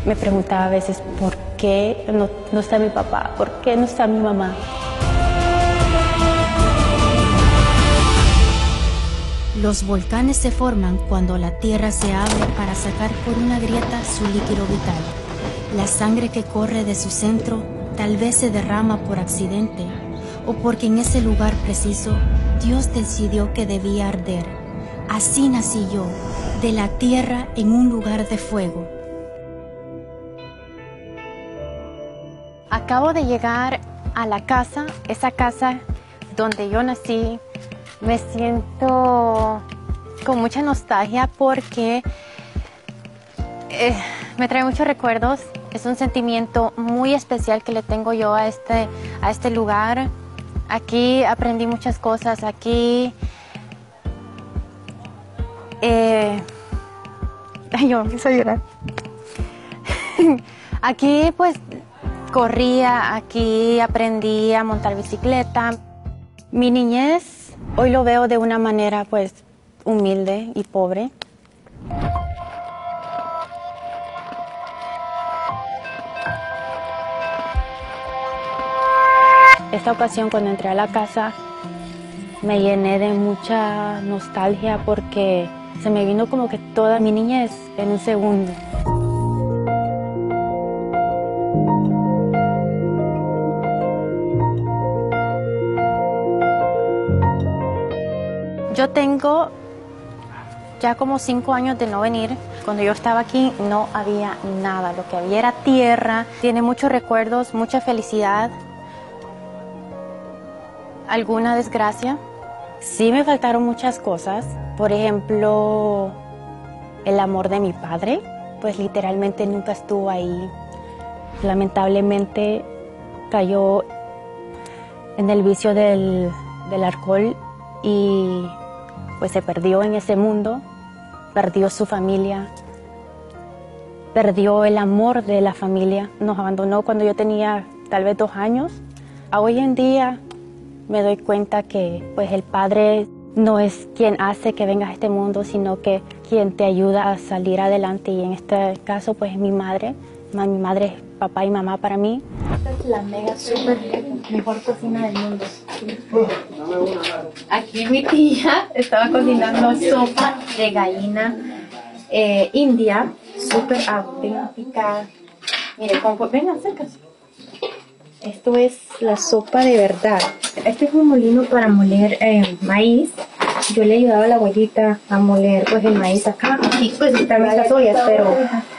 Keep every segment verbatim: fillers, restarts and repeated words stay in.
Me preguntaba a veces por qué no, no está mi papá, por qué no está mi mamá. Los volcanes se forman cuando la tierra se abre para sacar por una grieta su líquido vital. La sangre que corre de su centro tal vez se derrama por accidente o porque en ese lugar preciso Dios decidió que debía arder. Así nací yo, de la tierra en un lugar de fuego. Acabo de llegar a la casa, esa casa donde yo nací. Me siento con mucha nostalgia porque eh, me trae muchos recuerdos. Es un sentimiento muy especial que le tengo yo a este, a este lugar. Aquí aprendí muchas cosas, aquí... Eh, ay, yo empiezo a llorar. Aquí pues corría, aquí aprendí a montar bicicleta. Mi niñez hoy lo veo de una manera pues humilde y pobre. Esta ocasión cuando entré a la casa me llené de mucha nostalgia porque se me vino como que toda mi niñez en un segundo. Yo tengo ya como cinco años de no venir. Cuando yo estaba aquí no había nada, lo que había era tierra. Tiene muchos recuerdos, mucha felicidad, alguna desgracia. Sí me faltaron muchas cosas, por ejemplo, el amor de mi padre, pues literalmente nunca estuvo ahí. Lamentablemente cayó en el vicio del, del alcohol y pues se perdió en ese mundo, perdió su familia, perdió el amor de la familia, nos abandonó cuando yo tenía tal vez dos años. Hoy en día me doy cuenta que pues el padre no es quien hace que vengas a este mundo, sino que quien te ayuda a salir adelante, y en este caso pues es mi madre. Mi madre es papá y mamá para mí. Esta es la mega super mejor cocina del mundo. Aquí mi tía estaba cocinando sopa de gallina eh, india, súper auténtica. Mire, como, venga, acércase. Esto es la sopa de verdad. Este es un molino para moler eh, maíz. Yo le ayudaba a la abuelita a moler pues el maíz acá. Y pues también las ollas, pero...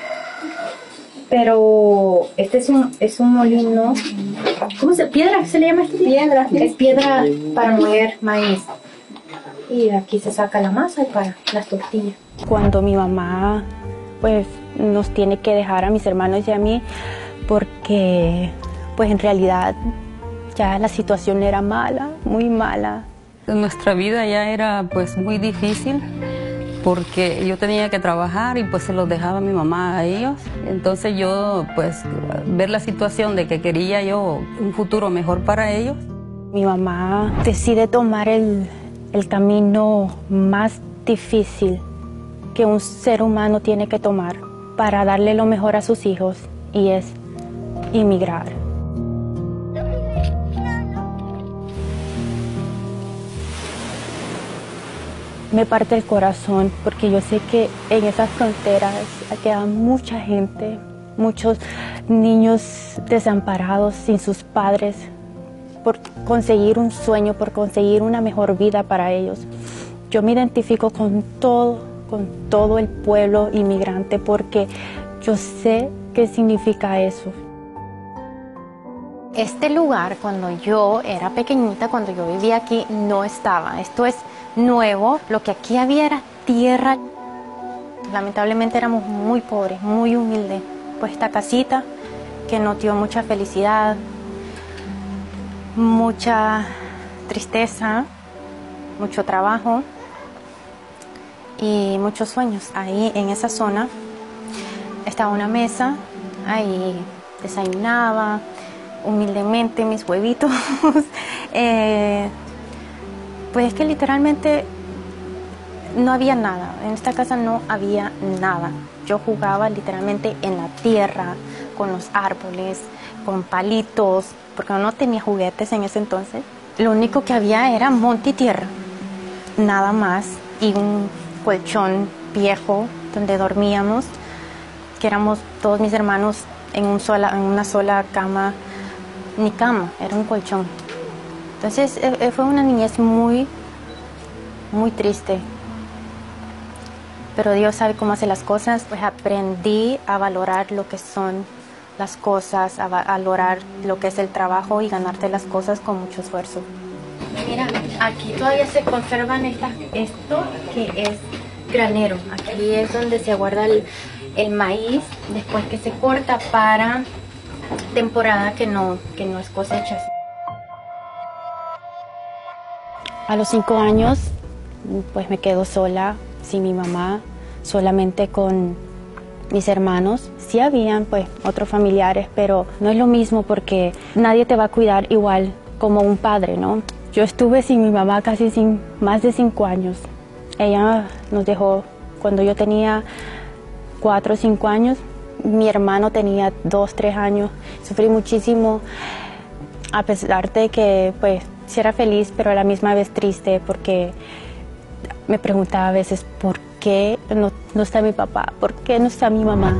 Pero este es un, es un molino, ¿cómo se piedra se le llama esto? Piedra. Es piedra para moler maíz. Y de aquí se saca la masa para las tortillas. Cuando mi mamá pues nos tiene que dejar a mis hermanos y a mí, porque pues en realidad ya la situación era mala, muy mala. Nuestra vida ya era pues muy difícil, porque yo tenía que trabajar y pues se los dejaba a mi mamá a ellos. Entonces yo pues ver la situación de que quería yo un futuro mejor para ellos. Mi mamá decide tomar el, el camino más difícil que un ser humano tiene que tomar para darle lo mejor a sus hijos, y es emigrar. Me parte el corazón porque yo sé que en esas fronteras queda mucha gente, muchos niños desamparados sin sus padres, por conseguir un sueño, por conseguir una mejor vida para ellos. Yo me identifico con todo, con todo el pueblo inmigrante porque yo sé qué significa eso. Este lugar, cuando yo era pequeñita, cuando yo vivía aquí, no estaba. Esto es nuevo. Lo que aquí había era tierra. Lamentablemente éramos muy pobres, muy humildes. Pues esta casita que nos dio mucha felicidad, mucha tristeza, mucho trabajo y muchos sueños. Ahí en esa zona estaba una mesa, ahí desayunaba humildemente mis huevitos. eh, pues es que literalmente no había nada, en esta casa no había nada. Yo jugaba literalmente en la tierra, con los árboles, con palitos, porque no tenía juguetes en ese entonces. Lo único que había era monte y tierra, nada más, y un colchón viejo donde dormíamos, que éramos todos mis hermanos en, un sola, en una sola cama, ni cama, era un colchón. Entonces eh, fue una niñez muy, muy triste. Pero Dios sabe cómo hace las cosas. Pues aprendí a valorar lo que son las cosas, a valorar lo que es el trabajo y ganarte las cosas con mucho esfuerzo. Mira, aquí todavía se conservan estas, esto que es granero. Aquí es donde se guarda el, el maíz después que se corta para temporada que no, que no es cosecha. A los cinco años, pues me quedo sola, sin mi mamá, solamente con mis hermanos. Sí habían pues otros familiares, pero no es lo mismo porque nadie te va a cuidar igual como un padre, ¿no? Yo estuve sin mi mamá casi sin, más de cinco años. Ella nos dejó cuando yo tenía cuatro o cinco años. Mi hermano tenía dos, tres años. Sufrí muchísimo, a pesar de que pues sí era feliz, pero a la misma vez triste, porque me preguntaba a veces por qué no, no está mi papá, por qué no está mi mamá.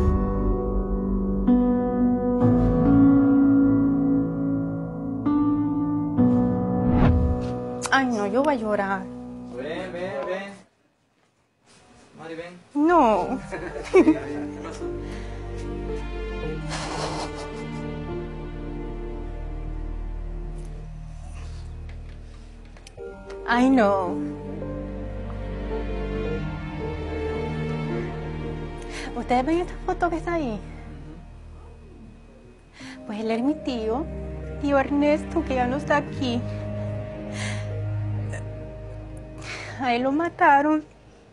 Ay, no, yo voy a llorar. Ven, ven, ven. Mari, ven. No. ¿Qué pasó? Ay, no. ¿Ustedes ven esta foto que está ahí? Pues él es mi tío, tío Ernesto, que ya no está aquí. A él lo mataron.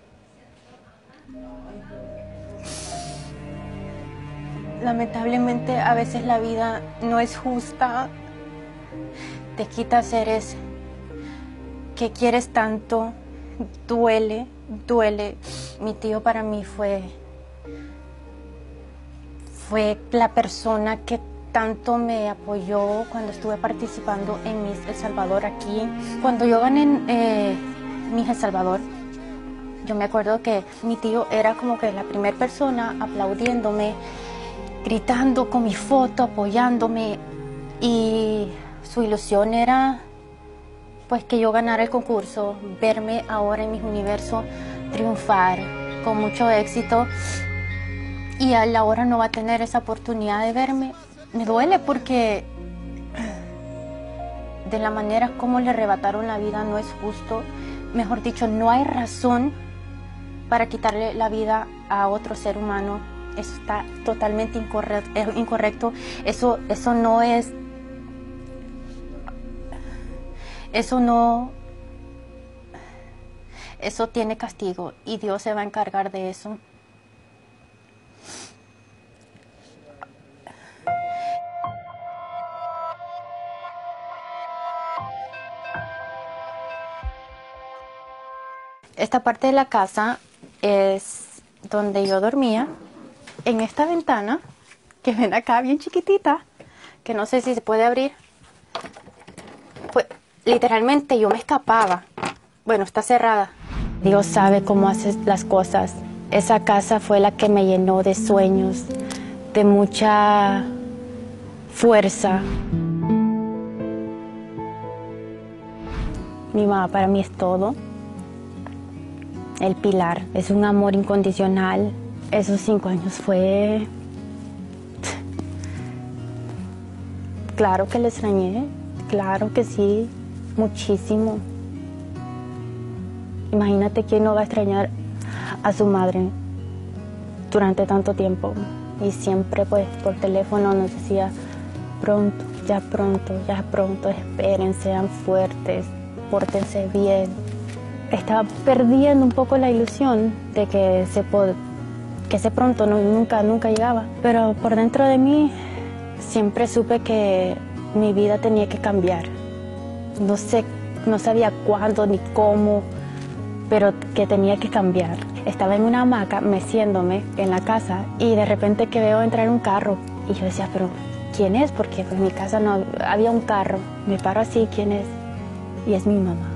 Lamentablemente, a veces la vida no es justa. Te quita seres que quieres tanto. Duele, duele. Mi tío para mí fue, fue la persona que tanto me apoyó cuando estuve participando en Miss El Salvador aquí. Cuando yo gané eh, Miss El Salvador, yo me acuerdo que mi tío era como que la primera persona aplaudiéndome, gritando con mi foto, apoyándome, y su ilusión era pues que yo ganara el concurso, verme ahora en Miss Universo triunfar con mucho éxito, y él ahora no va a tener esa oportunidad de verme. Me duele porque de la manera como le arrebataron la vida no es justo. Mejor dicho, no hay razón para quitarle la vida a otro ser humano. Eso está totalmente incorrecto. Eso, eso no es... Eso no... Eso tiene castigo y Dios se va a encargar de eso. Esta parte de la casa es donde yo dormía. En esta ventana, que ven acá, bien chiquitita, que no sé si se puede abrir, pues literalmente yo me escapaba. Bueno, está cerrada. Dios sabe cómo hace las cosas. Esa casa fue la que me llenó de sueños, de mucha fuerza. Mi mamá para mí es todo. El pilar, es un amor incondicional. Esos cinco años fue... Claro que le extrañé, claro que sí, muchísimo. Imagínate quién no va a extrañar a su madre durante tanto tiempo. Y siempre pues por teléfono nos decía, pronto, ya pronto, ya pronto, esperen, sean fuertes, pórtense bien. Estaba perdiendo un poco la ilusión de que ese, que ese pronto no, nunca, nunca llegaba. Pero por dentro de mí siempre supe que mi vida tenía que cambiar. No sé, no sabía cuándo ni cómo, pero que tenía que cambiar. Estaba en una hamaca meciéndome en la casa y de repente que veo entrar un carro y yo decía, pero ¿quién es? Porque pues, en mi casa no había un carro. Me paro así, ¿quién es? Y es mi mamá.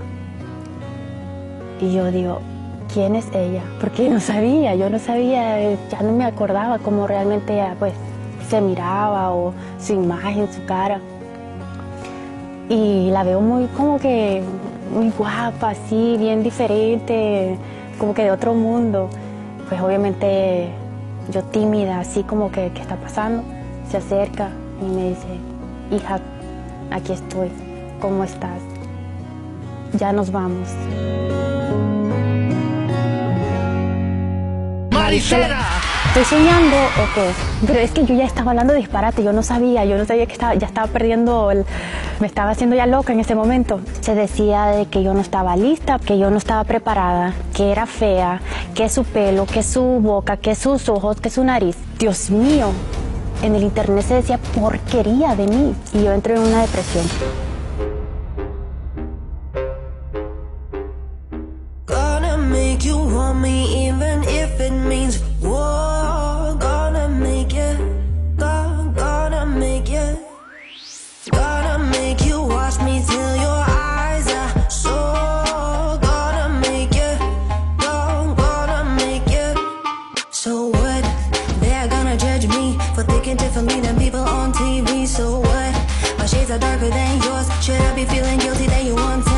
Y yo digo, ¿quién es ella? Porque no sabía, yo no sabía, ya no me acordaba cómo realmente ella pues, se miraba o su imagen, su cara. Y la veo muy como que muy guapa, así, bien diferente, como que de otro mundo. Pues obviamente yo tímida, así como que, ¿qué está pasando? Se acerca y me dice, hija, aquí estoy, ¿cómo estás? Ya nos vamos. ¡Maricela! ¿Estoy soñando o qué? Pero es que yo ya estaba hablando de disparate, yo no sabía, yo no sabía que estaba, ya estaba perdiendo, el, me estaba haciendo ya loca en ese momento. Se decía de que yo no estaba lista, que yo no estaba preparada, que era fea, que su pelo, que su boca, que sus ojos, que su nariz. Dios mío, en el internet se decía porquería de mí y yo entré en una depresión. Gonna make you want me even if it means war. Gonna make you, go- gonna make you, gonna make you watch me till your eyes are sore. Gonna make you, go- gonna make you. So what? They're gonna judge me for thinking differently than people on T V. So what? My shades are darker than yours. Should I be feeling guilty that you want to?